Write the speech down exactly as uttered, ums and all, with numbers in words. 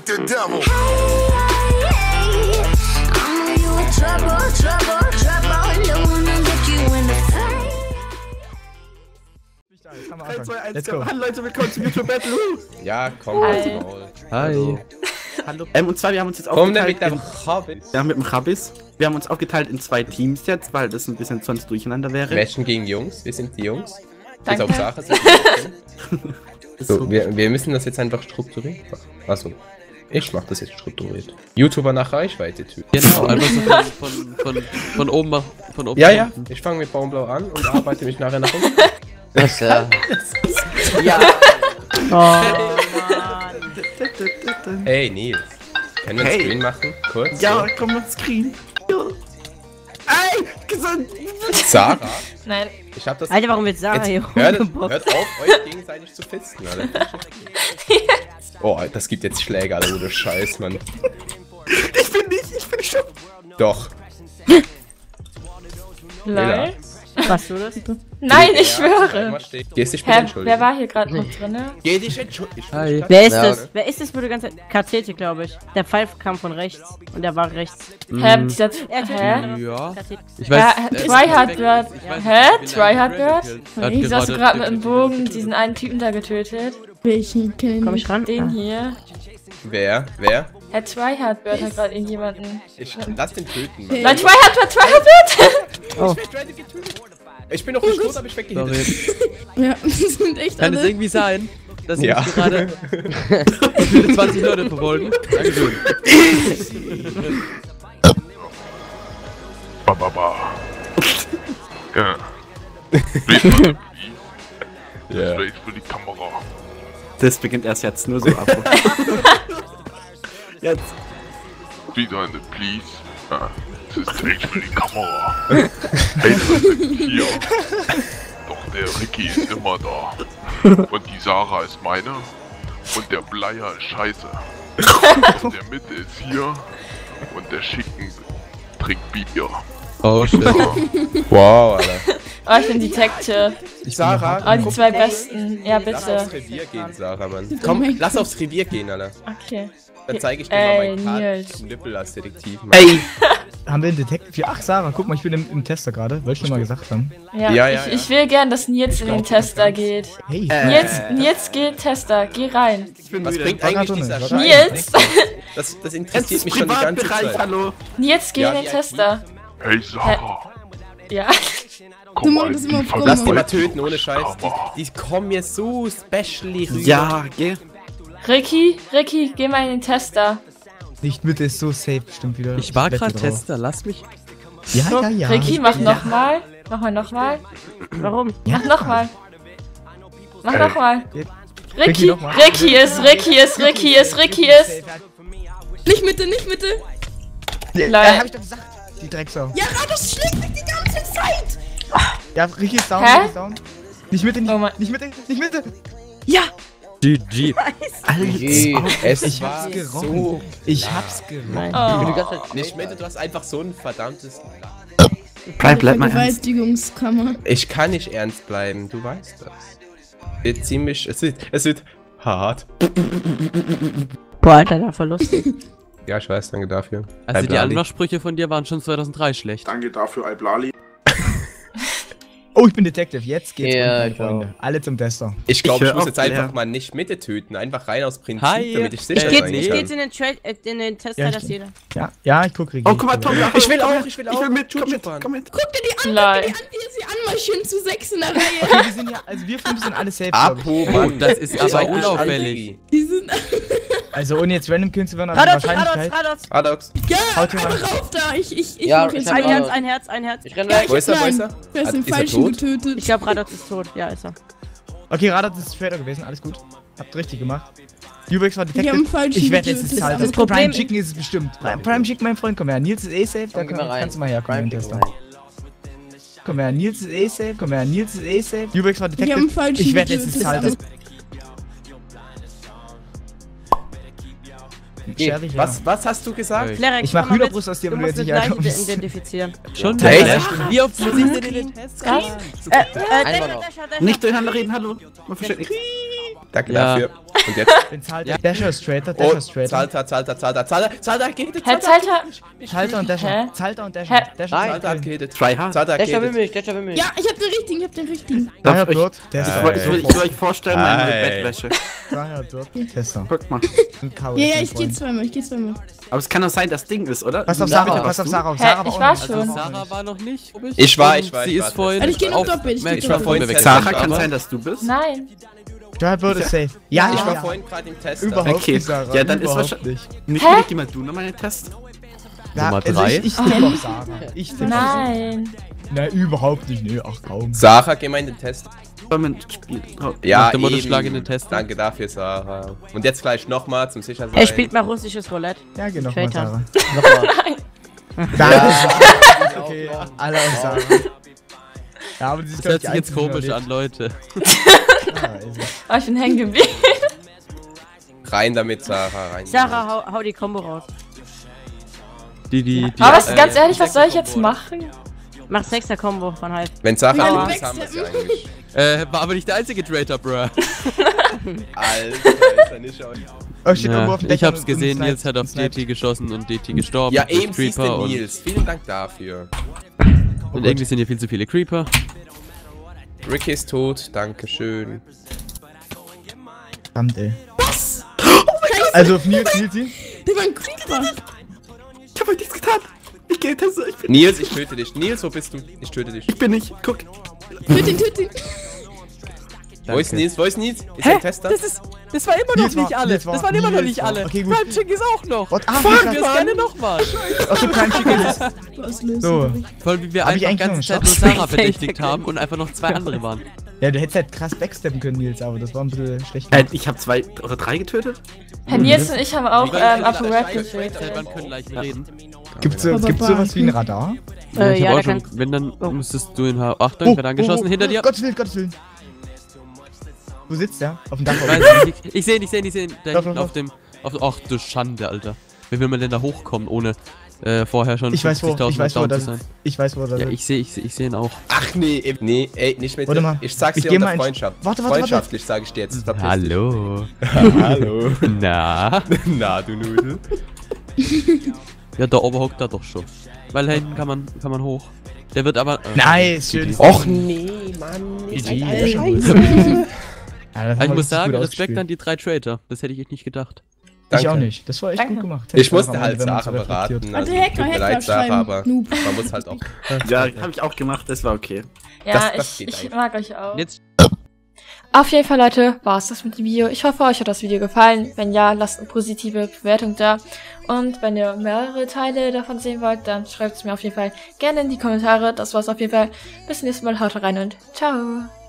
the devil. Let's go. Hallo Leute, willkommen zum YouTube Battle. Ja, komm, Hi. Maul. Hi. Hallo. Ähm, und zwar, wir haben uns jetzt Komm, der aufgeteilt. mit dem Chabis. Ja, mit dem Chabis. Wir haben uns aufgeteilt in zwei Teams jetzt, weil das ein bisschen sonst durcheinander wäre. Mädchen gegen Jungs, wir sind die Jungs. Bis Danke. auf Sache sind wir so, wir, wir müssen das jetzt einfach strukturieren. Achso. Ich mach das jetzt strukturiert. YouTuber nach Reichweite typ. Genau, einfach so von, von, von, von oben nach von oben. Ja, nach ja. unten. Ich fange mit Baumblau an und arbeite mich nachher nach unten. Das ja. Ja. Oh, Hey, Nils. Können wir einen Hey. Screen machen? Kurz? ja, komm auf Screen. Ja. Ey, gesund. Sarah? Nein. Ich hab das... Alter, warum wird Sarah Jetzt hier hört, rumgebockt? hört auf, euch gegenseitig zu fisten, Alter. Oh, das gibt jetzt Schläge, Alter, ohne Scheiß, Mann. Ich bin nicht, ich bin schon. Doch. Lol. Was du das? Nein, ich Ja, schwöre. immer steht. Gehst dich bitte Hä, entschuldigen. wer war hier gerade noch drinne? Geh dich entschuldigen. Hi. Wer ist Ja, das? oder? Wer ist das, wo du ganze Zeit... Kathete, glaube ich. Der Pfeif kam von rechts. Und der war rechts. Hä, dieser... Er hat Hä? Ja. Kathete. Ich Ja, weiß. Hä, er ist Tryhard weg. wird- Ich weiß Hä? nicht, ich bin Tryhard ein wird? Radical. Er hat Wieso hast du gerade mit dem Bogen definitiv- diesen einen Typen da getötet? Welchen kenn Komm ich ran? Den Ah. hier. Wer? Wer? Herr Tryhard wird hat gerade irgendjemanden. Ich lass den töten, Mann. Nein, Tryhard wird, Tryhard wird! Oh. Ich bin noch nicht tot, aber ich weggehittet. Sorry. Ja, das sind echt Kann es alle. irgendwie sein, dass Ja. ich gerade zwanzig Leute verfolgen? Dankeschön. Ba, ba, ba. Ja. Redet Ja. Das für die Kamera. Das beginnt erst jetzt nur so ab. Jetzt. Wieder eine Please. Ja. Das ist echt für die Kamera. Hey, das sind hier. Doch der Ricky ist immer da. Und die Sarah ist meine. Und der Bleier ist scheiße. Und der Mitte ist hier. Und der Schicken trinkt Bier. Oh, shit. Wow, Alter. Oh, ich bin Detective. Sarah, Oh, die guck, zwei besten. Ja, lass aufs bitte. Revier gehen, Sarah, Mann. Komm, lass aufs Revier gehen, Alter. Okay. Dann zeige ich dir Ey, mal meinen Part Nils. zum Nippel als Detektiv, Mann. Ey. Haben wir einen Detective hier? Ach, Sarah, guck mal, ich bin im, im Tester gerade. Wollte ich schon mal gesagt haben. Ja, Ja, ja, ich, ja. ich will gern, dass Nils in den Tester geht. Hey, Äh. Nils, Nils geht Tester, geh rein. Ich bin Was müde. bringt War eigentlich grad dieser drin, Scheiß? Nils! Das, das Es interessiert ist mich schon die ganze Privatbereich, Zeit. hallo. Nils, geh Ja, in den wie Tester. Hey Sarah. Ja. Komm machst mal, das die immer auf Ver- Lass die mal Mann. töten, ohne Scheiß. Die, die kommen mir so specially rüber. Ja, geh. Ricky, Ricky, geh mal in den Tester. nicht Mitte ist so safe, bestimmt wieder. Ich war wette gerade drauf. Tester, lass mich. Ja, ja, ja. Ricky, mach nochmal. Nochmal, nochmal. Warum? Mach nochmal. Mach Ey. nochmal. Ricky, Ricky, nochmal. Ricky ist, Ricky ist, Ricky ist, Ricky ist. Nicht Mitte, nicht Mitte. Ja, Lol. hab ich doch gesagt. Die Drecksau. Ja, das schlägt mich die ganze Zeit. Ja, Ricky ist down, Hä? Ricky ist down. Nicht Mitte, nicht, Oh mein- nicht Mitte, nicht Mitte. G G. Okay, es Ich war hab's gerochen. so... Ich hab's gerochen. Oh. Nicht Mitte, du hast einfach so ein verdammtes... Bleib, bleib mal ernst. Vergewaltigungskammer. Ich kann nicht ernst bleiben, du weißt das. Wird ziemlich... Es wird, es wird hart. Boah, Alter, der Verlust. Ja, ich weiß, danke dafür. Also die Blali. Anmachsprüche von dir waren schon zweitausenddrei schlecht. Danke dafür, Alblali. Oh, ich bin Detective. Jetzt geht's Ja, rund, meine Freunde. Alle zum Tester. Ich glaube, Ich ich, hör muss auf, jetzt einfach Blair. mal nicht Mitte töten. Einfach rein aus Prinzip, Hi. damit ich Ich sicher Geht, sein ich kann. geht's in den, Tra äh, in den Tester, Ja, das ich- jeder. Ja, ja, ich guck Ricky. Oh, guck mal, Tom, ja, Ich will komm auch, mit. ich will Ich auch. will mit, komm mit, Schuhschuhbahn. komm mit. Guck dir die an, Lol. guck dir die an, wie sie anmarschieren zu sechs in der Reihe. Okay, wir sind ja, also wir fünf sind alle safe, glaub ich. Apo, Mann. Das ist aber auch nicht unauffällig. Anti. Die sind... Also ohne jetzt random killen zu werden, aber die Radots, Radots, Wahrscheinlichkeit... Radots. Adox. Ja, Haut ihn einfach rauf da. Ich, ich, ich Ja, mach jetzt ein mal. Herz, ein Herz, ein Herz. Ich renn Ja, weg. ich Wo ist er, wo nein. ist er? Wer ist Hat- den ist er Falschen tot? getötet? Ich glaube, Radots ist tot. Ja, ist er. Okay, Radar ist Trader gewesen, alles gut. Habt richtig gemacht. Ubex war Die haben Detective. falschen Ich werde jetzt getötet. das Alter. Das Problem- Prime Chicken ist es bestimmt. Prime, Prime Chicken, mein Freund, komm her. Nils ist eh safe, da Komm, geh kann, mal rein. kannst du mal herkommen, mein Tester. rein. Komm her, Nils ist eh safe, komm her, Nils ist eh safe. Ubex war Die Detective. haben falschen Ich werde jetzt getötet. das Alter. Geh. Scherrig, ja. Was, was hast du gesagt? Flerex, Ich mach komm mal mit. Hühnerbrust aus dir, Du wenn du musst jetzt mit nicht Leichen herkommst. identifizieren. Schon Hey. wieder? Wie oft muss ich denn in den Test? Äh, äh, Dasher, Dasher, Dasher. Nicht durcheinander reden, hallo. Man versteht nichts. Danke Ja. dafür. Und jetzt. Den zahlt Ja. der. Dasher ist straighter, Dasher Oh, ist straighter. Zalter, Zalter, Zalter, Zalter, Zalter, geht es. Herr Zalter. Zalter und Dasher. Hä? Zalter und Hä? Dasher. Dasher Nein. Zalter, geht es. Tryhard. Zalter, Dasher will geht es. mich, Dasher will mich. Ja, ich hab den richtigen, ich hab den richtigen. Daher Darf ich, dort. ich, Tester. will- ich, will, ich will euch vorstellen, meine neue Hi. Bettwäsche. Daher dort. Tester. Guck mal. Und K O Ja, ist ja, mein ich geh Freund. zweimal, ich geh zweimal. Aber es kann doch sein, dass Ding ist, oder? Pass auf Ja, Sarah, bitte, pass was auf du? Sarah. Hä, Sarah war ich auch war noch- schon. Also Sarah war noch nicht. Ich war, Und ich war, Sie ich ist war. vorhin Also ich geh noch auf- doppelt, ich geh Max Ich war doppelt. vorhin weg. Test. Sarah, kann Aber- sein, dass du bist? Nein. Daher wird es safe. Ja, Ich ja, war ja. vorhin gerade im Test. Überhaupt Okay. nicht, Sarah. Ja, dann ist Überhaupt wahrscheinlich- nicht. Nicht Hä? wirklich mal du nochmal einen Test? Ja, Nummer also drei. Ich, ich tippe auf Sarah. Ich tippe auf Sarah. Nein. Nein, überhaupt nicht. Nö, ach kaum. Sarah, geh mal in den Test. Wollen wir spielen? Oh. Ja, Nach dem Motto, eben. schlag in den Test. Danke dafür, Sarah. Und jetzt gleich nochmal zum sicher sein. Er spielt mal russisches Roulette. Ja, geh nochmal, Traitor. Sarah. Nein. Da. Okay, alle auf Sarah. Ja, aber sie ist Das glaub hört ich, sich die jetzt Einzige, die komisch an, überlebt. Leute. Ah, ist es. Oh, ich bin hängen geblieben. Rein damit, Sarah, rein. Sarah, hau, hau die Combo raus. Die, die, die, Aber was, äh, ganz ehrlich, die was soll ich jetzt Sechser-Kombo. machen? Mach Sechser Combo von halb. Wenn Sarah Meine gut ist, haben wir es ja eigentlich. Äh, war aber nicht der einzige Traitor, bruh. Alter, ist er nicht schon. Oh, steht irgendwo Ja, auf dem ich Deck hab's und- gesehen, und Nils hat auf sniped- sniped. D T geschossen und D T gestorben. Ja, durch eben siehst Creeper du und, Nils. Vielen Dank dafür. und irgendwie sind hier viel zu viele Creeper. Ricky ist tot, dankeschön. Verdammt, ey. Was? Also auf Nils, Nils, Nils. Der war ein Creeper. Ich hab euch nichts getan. Ich geh Teste, ich bin, Nils, ich töte dich. Nils, wo bist du? Ich töte dich. ich bin nicht. Guck. Töt ihn, töt ihn. Wo ist Danke. Nils? Wo ist Nils? Ist er ein Tester? Das ist, das war immer noch Nils war- nicht alle. Nils war- Das waren immer noch Nils nicht war- alle. okay, gut. Crunching ist auch noch. What? Ah, Fuck, fuck, wir Mann. gerne nochmal. Okay, kein Chicken ist. Du hast lösen. So. Vor allem, wie wir Hab ich einfach die eigentlich ganze noch Zeit einen nur Shot? Sarah verdächtigt haben und einfach noch zwei andere waren. Ja, du hättest halt krass backsteppen können, Nils, aber das war ein bisschen schlecht. Äh, ich hab zwei oder drei getötet? Herr Nils und ich haben auch Wir ähm, können Upper gleich- Red gleich getötet. selber können gleich reden. Gibt's, so, Aber gibt's Bar- sowas wie ein Radar? Äh, ich ja, hab da auch schon, kann. wenn, dann Oh. müsstest du ihn haben. Achtung, wer da angeschossen hinter dir? Gottes Willen, Gottes Willen. Wo sitzt der? Auf dem Dach. Weiß nicht, ich, ich seh ihn, ich seh ihn, ich seh ihn. Da Lauf, hinten lauf, auf dem. Auf, ach du Schande, Alter. Wie will man denn da hochkommen, ohne äh, vorher schon Ich weiß wo, ich fünfzigtausend weiß wo down das zu sein? Ich weiß wo das Ja, ist. ich seh, ich seh, ich seh ihn auch. Ach nee, eben- nee, ey, nicht mit. Warte mal. Ich sag's Ich dir geh unter mal in- Freundschaft. Warte, warte, warte. Freundschaftlich sag ich dir jetzt. Verpiss dich. Hallo. Hallo. Na? Na, du Nudel. Ja, da oben hockt er doch schon. Weil da hinten kann man, kann man hoch. Der wird aber. Äh, Nice, schön. Och nee, Mann. Ihr G G. seid alle Ja, scheiße. das haben Ich wir muss richtig sagen, gut Respekt ausgespielt. an die drei Traitor. Das hätte ich echt nicht gedacht. Ich Danke. auch nicht. Das war echt Danke. gut gemacht. Ich musste Sarah, halt wenn man Sarah so reflektiert. beraten. Warte, Also, Hacker, tut mir Hacker leid, Sarah, schreiben. aber Noob. man muss halt auch. Ja, hab ich auch gemacht, das war okay. Ja, Das- das ich, geht ich eigentlich. mag euch auch. Jetzt Auf jeden Fall, Leute, war es das mit dem Video. Ich hoffe, euch hat das Video gefallen. Wenn ja, lasst eine positive Bewertung da. Und wenn ihr mehrere Teile davon sehen wollt, dann schreibt es mir auf jeden Fall gerne in die Kommentare. Das war's auf jeden Fall. Bis zum nächsten Mal. Haut rein und ciao.